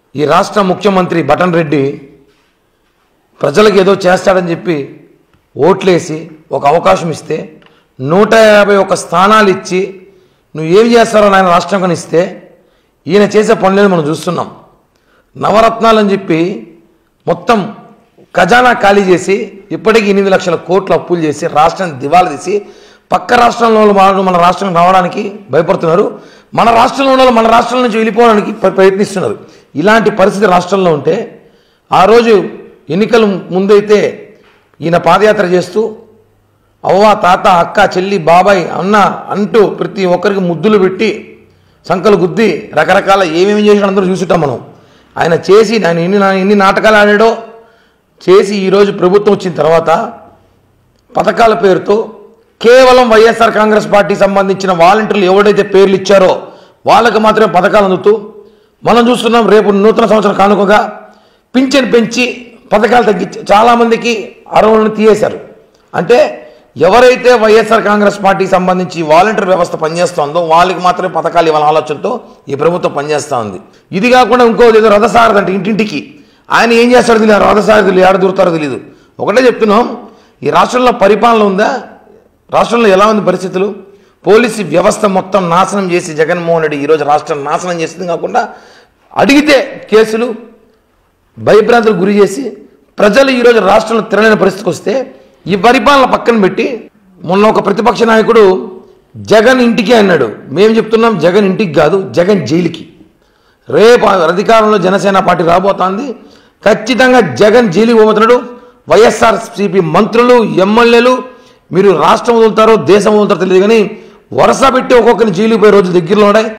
ఈ రాష్ట్ర ముఖ్యమంత్రి బటన్ రెడ్డి ప్రజలకు ఏదో చేస్తాడని చెప్పి ఓట్లేసి ఒక అవకాశం ఇస్తే 151 స్థానాలు ఇచ్చి నువ్వు ఏం చేస్తారో ఆయన రాష్ట్రం కనిస్తే ఈయన చేసే పనులను మనం చూస్తున్నాం. నవరత్నాలు అని చెప్పి మొత్తం ఖజానా ఖాళీ చేసి ఇప్పటికీ 8 లక్షల కోట్ల అప్పులు చేసి రాష్ట్రాన్ని దివాలా తీసి పక్క రాష్ట్రంలో వాళ్ళు మన రాష్ట్రం రావడానికి భయపడుతున్నారు. మన రాష్ట్రంలో ఉన్న మన రాష్ట్రం నుంచి వెళ్ళిపోవడానికి ప్రయత్నిస్తున్నారు. ఇలాంటి పరిస్థితి రాష్ట్రంలో ఉంటే ఆ రోజు ఎన్నికల ముందైతే ఈయన పాదయాత్ర చేస్తూ అవ్వ తాత అక్క చెల్లి బాబాయ్ అన్న అంటూ ప్రతి ఒక్కరికి ముద్దులు పెట్టి సంకలు గుద్ది రకరకాల ఏమేమి చేసినా అందరూ చూసుంటాం మనం. ఆయన చేసి ఆయన ఎన్ని నాటకాలు ఆడాడో చేసి ఈరోజు ప్రభుత్వం వచ్చిన తర్వాత పథకాల పేరుతో కేవలం వైఎస్ఆర్ కాంగ్రెస్ పార్టీ సంబంధించిన వాలంటీర్లు ఎవరైతే పేర్లు ఇచ్చారో వాళ్ళకి మాత్రమే పథకాలు అందుతూ మనం చూస్తున్నాం. రేపు నూతన సంవత్సరం కానుకగా పింఛన్ పెంచి పథకాలు తగ్గించి చాలామందికి అర్హులను తీయేశారు. అంటే ఎవరైతే వైఎస్ఆర్ కాంగ్రెస్ పార్టీకి సంబంధించి వాలంటీర్ వ్యవస్థ పనిచేస్తుందో వాళ్ళకి మాత్రమే పథకాలు ఇవ్వాలనే ఆలోచనతో ఈ ప్రభుత్వం పనిచేస్తూ ఉంది. ఇది కాకుండా ఇంకోది ఏదో రథసారథి అంటే ఇంటింటికి ఆయన ఏం చేస్తాడో తెలియదు, రథసారథులు ఏడ దూరుతారో తెలియదు. ఒకటే చెప్తున్నాం, ఈ రాష్ట్రంలో పరిపాలన ఉందా? రాష్ట్రంలో ఎలా ఉంది పరిస్థితులు? పోలీసు వ్యవస్థ మొత్తం నాశనం చేసి జగన్మోహన్ రెడ్డి ఈరోజు రాష్ట్రం నాశనం చేసింది కాకుండా అడిగితే కేసులు భయభ్రాంతులకు గురి చేసి ప్రజలు ఈరోజు రాష్ట్రంలో తిరగలేని పరిస్థితికి వస్తే ఈ పరిపాలన పక్కన పెట్టి మొన్న ఒక ప్రతిపక్ష నాయకుడు జగన్ ఇంటికి అన్నాడు. మేము చెప్తున్నాం జగన్ ఇంటికి కాదు, జగన్ జైలుకి. రేపు అధికారంలో జనసేన పార్టీ రాబోతోంది. ఖచ్చితంగా జగన్ జైలుకి పోతున్నాడు. వైఎస్ఆర్సీపీ మంత్రులు ఎమ్మెల్యేలు మీరు రాష్ట్రం వదులుతారో దేశం వదులుతారో తెలియదు కానీ వరుస పెట్టి ఒక్కొక్కరిని జైలుకి పోయే రోజు దగ్గరలో ఉన్నాయి.